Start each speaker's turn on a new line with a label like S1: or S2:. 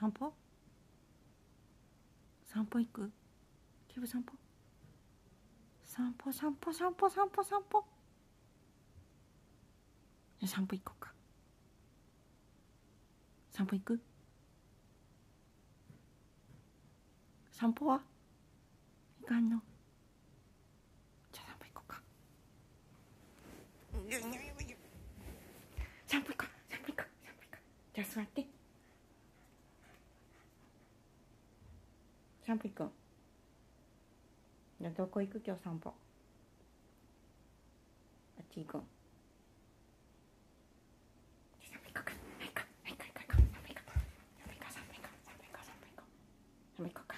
S1: 散歩散歩行く？キブ散歩散歩散歩散歩散歩散歩。散歩行こうか。散歩行く？散歩は行かんの？じゃあ散歩行こうか。散歩行こう散歩行こう散歩行こう。じゃあ座って。散歩行こう。じゃあどこ行く？今日散歩。あっち行こう。散歩行こうか。はい行こう。はい行こう。散歩行こう。散歩行こう。散歩行こう。散歩行こう。散歩行こう。散歩行こうか。